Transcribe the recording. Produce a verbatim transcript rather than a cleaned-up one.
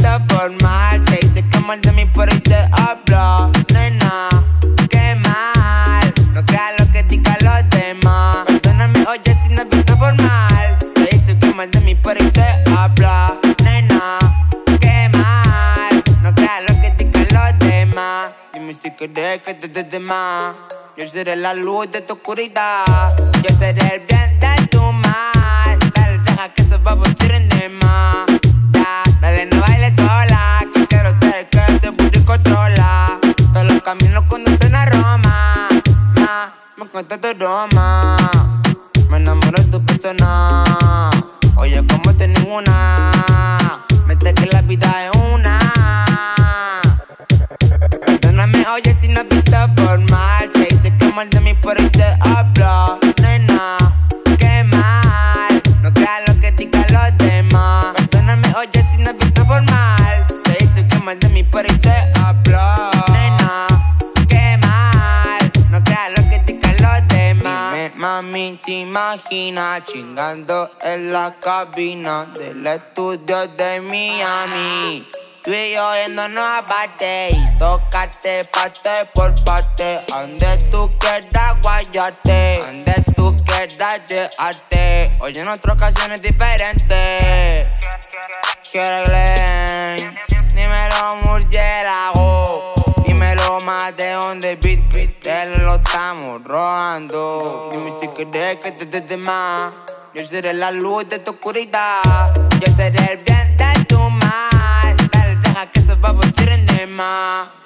visto formal. Se dice que mal de mí, por ahí se habla. Nena, qué mal. No creas lo que digan los demás. Perdóname, oye, si no visto formal. Se dice que mal de mí, por ahí se habla. Nena, qué mal. No creas lo que digan los demás. Dime si quieres que te dé de más. Yo seré la luz de tu oscuridad. Yo seré el bien de tu mal. Dale, deja que esos babos tiren de más. Ya, dale, no bailes sola. Que quiero ser el que ese booty controla. Todos los caminos conducen a Roma. Ma, me encanta tu aroma. Me enamoro de tu persona. Oye, como te ninguna. Mete que la vida es una. Perdóname, oye, si no has visto formal. Se dice que mal de mí, por ahí se habla. Nena, qué mal. No creas lo que digan los demás. Perdóname, oye, si no has visto formal. Se dice que mal de mí, por ahí se habla. Nena, qué mal. No creas lo que digan los demás. Dime, mami, te imaginas chingando en la cabina del estudio de Miami. Tú y yo yéndonos aparte y tocarte parte por parte. Donde tú quieras guayarte, donde tú quieras llevarte. Oye, en nuestra ocasión es diferente. Quiero Glenn, dímelo murciélago. Dímelo más de donde beat, beat, te lo estamos robando. Dime si quieres que te dé de más. Yo seré la luz de tu oscuridad. Yo seré el bien de tu mal. Que esos babos tiren de más.